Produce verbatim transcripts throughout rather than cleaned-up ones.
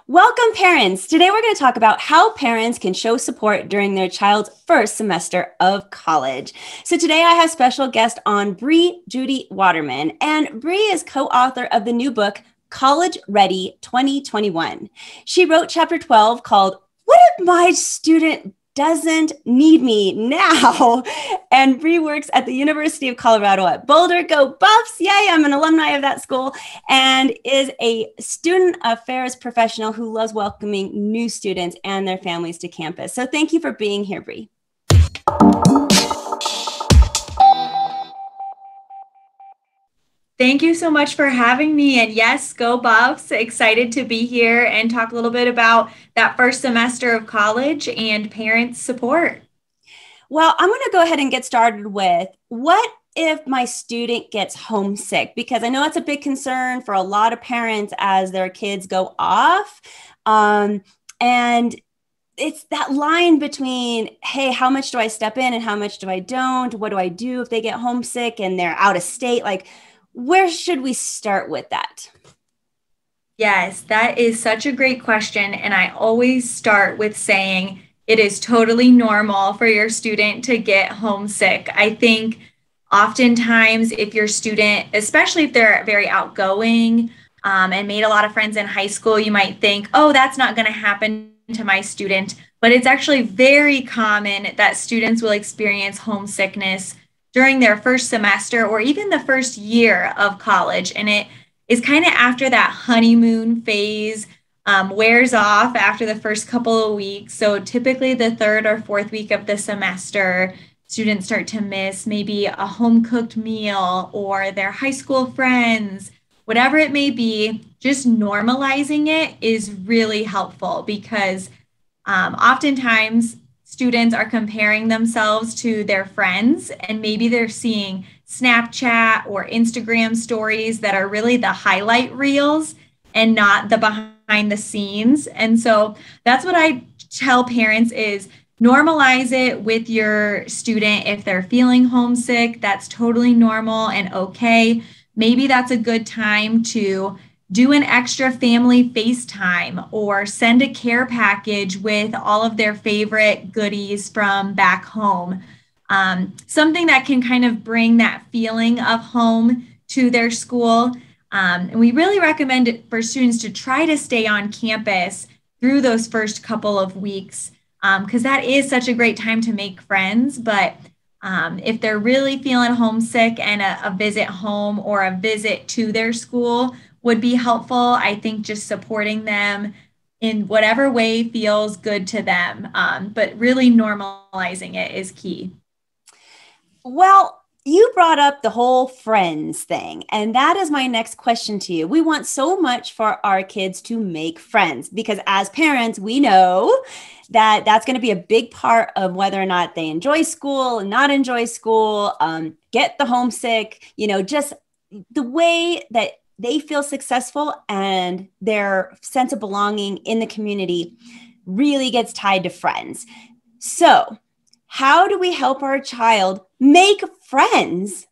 Welcome, parents. Today we're going to talk about how parents can show support during their child's first semester of college. So today I have special guest on Brie Judy Waterman, and Brie is co-author of the new book, College Ready twenty twenty-one. She wrote chapter twelve called, "What If My Student Doesn't Need Me Now?" And Brie works at the University of Colorado at Boulder. Go Buffs! Yay, I'm an alumni of that school, and is a student affairs professional who loves welcoming new students and their families to campus. So thank you for being here, Brie. Thank you so much for having me. And yes, go Buffs. Excited to be here and talk a little bit about that first semester of college and parents support. Well, I'm going to go ahead and get started with, what if my student gets homesick? Because I know it's a big concern for a lot of parents as their kids go off. Um, and it's that line between, hey, how much do I step in and how much do I don't? What do I do if they get homesick and they're out of state? Like, where should we start with that? Yes, that is such a great question. And I always start with saying it is totally normal for your student to get homesick. I think oftentimes if your student, especially if they're very outgoing um, and made a lot of friends in high school, you might think, oh, that's not going to happen to my student. But it's actually very common that students will experience homesickness during their first semester or even the first year of college. And it is kind of after that honeymoon phase um, wears off after the first couple of weeks. So typically the third or fourth week of the semester, students start to miss maybe a home cooked meal or their high school friends, whatever it may be. Just normalizing it is really helpful because um, oftentimes students are comparing themselves to their friends, and maybe they're seeing Snapchat or Instagram stories that are really the highlight reels and not the behind the scenes. And so that's what I tell parents is normalize it with your student. If they're feeling homesick, that's totally normal and okay. Maybe that's a good time to do an extra family FaceTime or send a care package with all of their favorite goodies from back home. Um, something that can kind of bring that feeling of home to their school. Um, and we really recommend it for students to try to stay on campus through those first couple of weeks because um, that is such a great time to make friends. But um, if they're really feeling homesick and a, a visit home or a visit to their school would be helpful. I think just supporting them in whatever way feels good to them, um, but really normalizing it is key. Well, you brought up the whole friends thing, and that is my next question to you. We want so much for our kids to make friends because as parents, we know that that's going to be a big part of whether or not they enjoy school and not enjoy school, um, get the homesick, you know, just the way that they feel successful and their sense of belonging in the community really gets tied to friends. So how do we help our child make friends?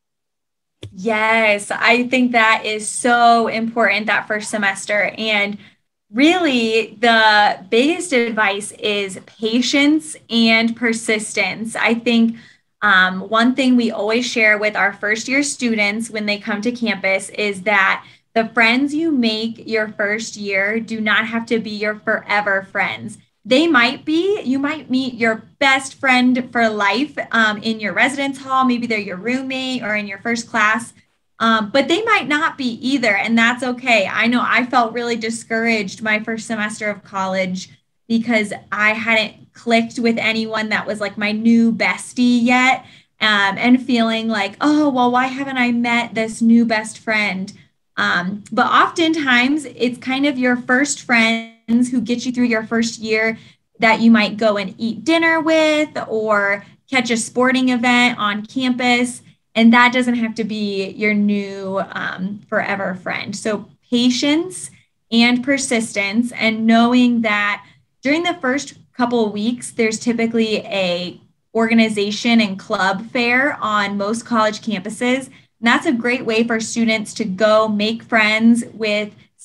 Yes, I think that is so important that first semester. And really the biggest advice is patience and persistence. I think Um, one thing we always share with our first year students when they come to campus is that the friends you make your first year do not have to be your forever friends. They might be, you might meet your best friend for life um, in your residence hall. Maybe they're your roommate or in your first class, um, but they might not be either. And that's okay. I know I felt really discouraged my first semester of college because I hadn't clicked with anyone that was like my new bestie yet, um, and feeling like, oh, well, why haven't I met this new best friend? Um, but oftentimes it's kind of your first friends who get you through your first year that you might go and eat dinner with or catch a sporting event on campus. And that doesn't have to be your new um, forever friend. So patience and persistence, and knowing that during the first couple of weeks, there's typically a organization and club fair on most college campuses. And that's a great way for students to go make friends with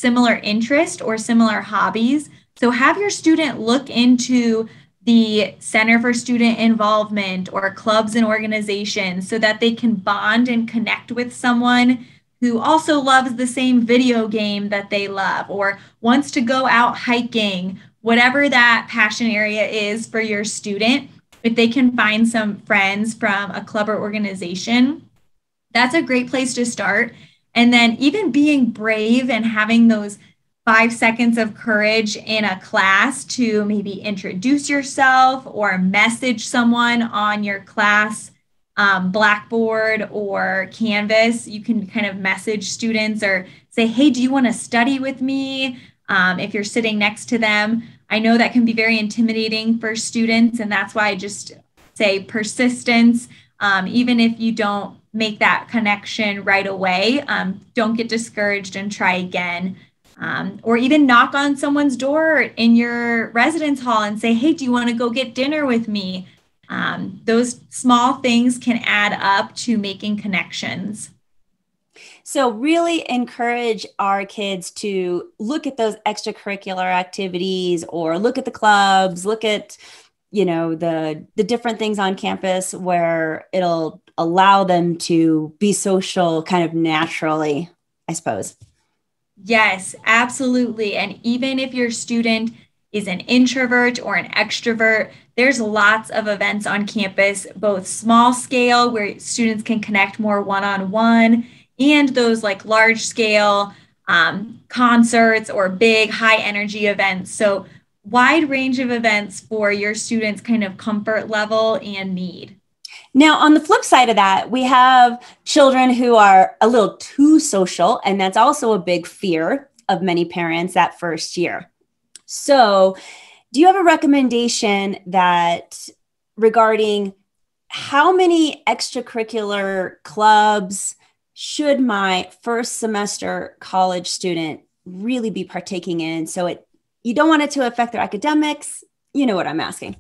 similar interest or similar hobbies. So have your student look into the Center for Student Involvement or clubs and organizations so that they can bond and connect with someone who also loves the same video game that they love or wants to go out hiking, whatever that passion area is for your student. If they can find some friends from a club or organization, that's a great place to start. And then even being brave and having those five seconds of courage in a class to maybe introduce yourself or message someone on your class um, Blackboard or Canvas. You can kind of message students or say, hey, do you want to study with me? Um, if you're sitting next to them. I know that can be very intimidating for students, and that's why I just say persistence. Um, even if you don't make that connection right away, um, don't get discouraged and try again. Um, or even knock on someone's door in your residence hall and say, hey, do you want to go get dinner with me? Um, those small things can add up to making connections. So really encourage our kids to look at those extracurricular activities or look at the clubs, look at, you know, the, the different things on campus where it'll allow them to be social kind of naturally, I suppose. Yes, absolutely. And even if your student is an introvert or an extrovert, there's lots of events on campus, both small scale where students can connect more one-on-one and those like large scale um, concerts or big high energy events. So wide range of events for your students' kind of comfort level and need. Now, on the flip side of that, we have children who are a little too social, and that's also a big fear of many parents that first year. So do you have a recommendation that regarding how many extracurricular clubs should my first semester college student really be partaking in? So it, you don't want it to affect their academics. You know what I'm asking.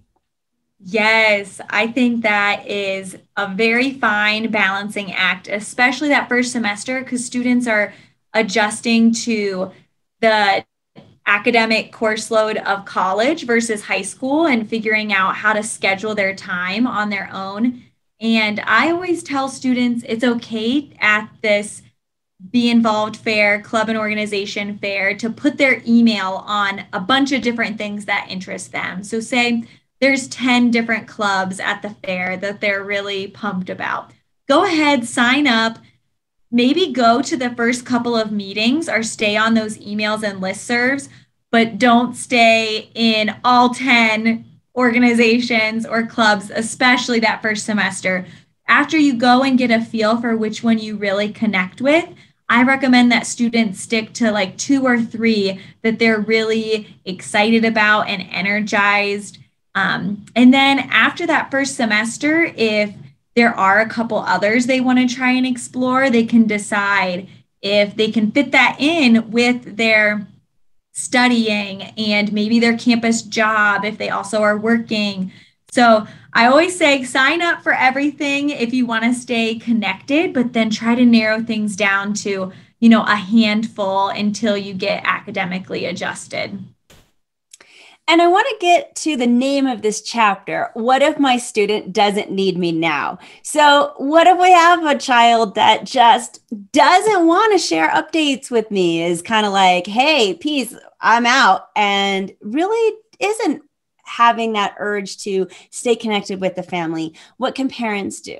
Yes, I think that is a very fine balancing act, especially that first semester, because students are adjusting to the academic course load of college versus high school and figuring out how to schedule their time on their own. And I always tell students it's okay at this Be Involved fair, club and organization fair, to put their email on a bunch of different things that interest them. So say there's ten different clubs at the fair that they're really pumped about. Go ahead, sign up, maybe go to the first couple of meetings or stay on those emails and listservs, but don't stay in all ten organizations or clubs, especially that first semester. After you go and get a feel for which one you really connect with, I recommend that students stick to like two or three that they're really excited about and energized. Um, and then after that first semester, if there are a couple others they want to try and explore, they can decide if they can fit that in with their studying and maybe their campus job if they also are working. So I always say sign up for everything if you want to stay connected, but then try to narrow things down to, you know, a handful until you get academically adjusted. And I want to get to the name of this chapter. What if my student doesn't need me now? So what if we have a child that just doesn't want to share updates with me, is kind of like, hey, peace, I'm out, and really isn't having that urge to stay connected with the family? What can parents do?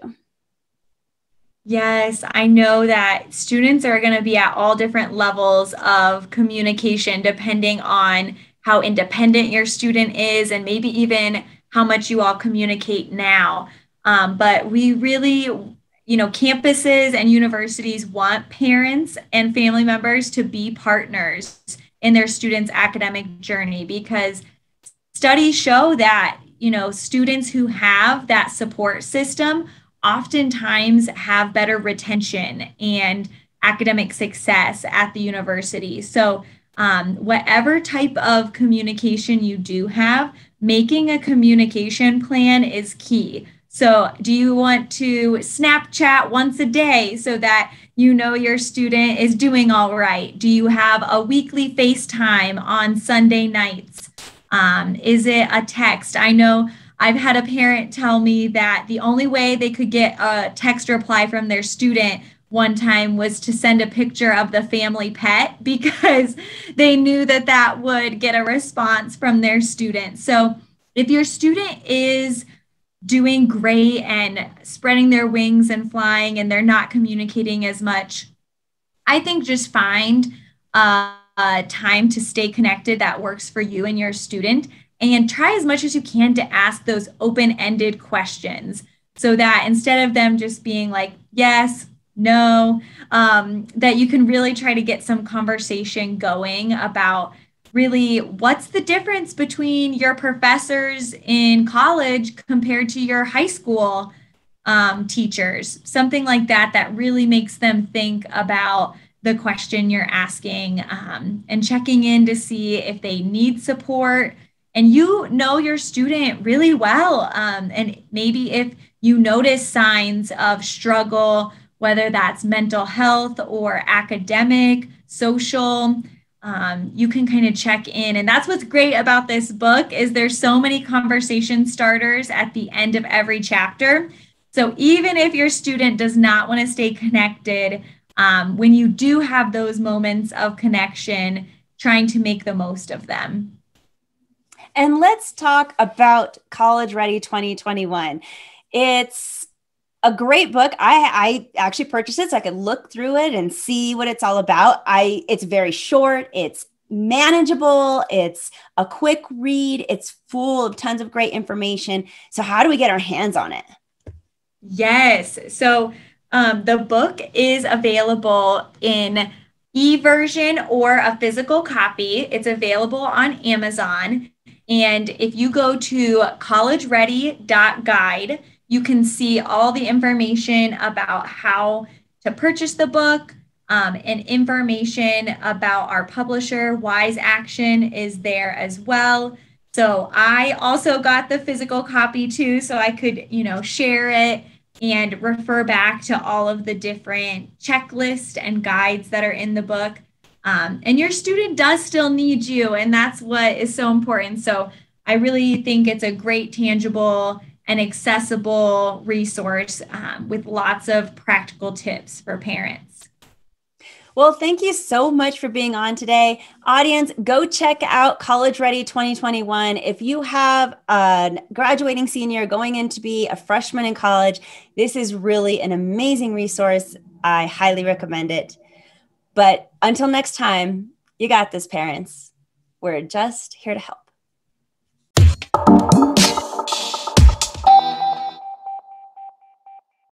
Yes, I know that students are going to be at all different levels of communication depending on how independent your student is, and maybe even how much you all communicate now. Um, but we really, you know, campuses and universities want parents and family members to be partners in their students' academic journey, because studies show that, you know, students who have that support system oftentimes have better retention and academic success at the university. So Um, whatever type of communication you do have, making a communication plan is key. So do you want to Snapchat once a day so that you know your student is doing all right? Do you have a weekly FaceTime on Sunday nights? Um, is it a text? I know I've had a parent tell me that the only way they could get a text reply from their student one time was to send a picture of the family pet because they knew that that would get a response from their student. So if your student is doing great and spreading their wings and flying and they're not communicating as much, I think just find a, a time to stay connected that works for you and your student, and try as much as you can to ask those open-ended questions so that instead of them just being like, yes, no, um, that you can really try to get some conversation going about really what's the difference between your professors in college compared to your high school um, teachers, something like that, that really makes them think about the question you're asking, um, and checking in to see if they need support. And you know your student really well. Um, and maybe if you notice signs of struggle, whether that's mental health or academic, social, um, you can kind of check in. And that's what's great about this book is there's so many conversation starters at the end of every chapter. So even if your student does not want to stay connected, um, when you do have those moments of connection, trying to make the most of them. And let's talk about College Ready twenty twenty-one. It's a great book. I, I actually purchased it so I could look through it and see what it's all about. I it's very short. It's manageable. It's a quick read. It's full of tons of great information. So how do we get our hands on it? Yes. So um, the book is available in e-version or a physical copy. It's available on Amazon. And if you go to college ready dot guide, you can see all the information about how to purchase the book, um, and information about our publisher. Wise Action is there as well. So I also got the physical copy too, so I could, you know, share it and refer back to all of the different checklists and guides that are in the book. Um, and your student does still need you, and that's what is so important. So I really think it's a great, tangible, and accessible resource um, with lots of practical tips for parents. Well, thank you so much for being on today. Audience, go check out College Ready twenty twenty-one. If you have a graduating senior going in to be a freshman in college, this is really an amazing resource. I highly recommend it. But until next time, you got this, parents. We're just here to help.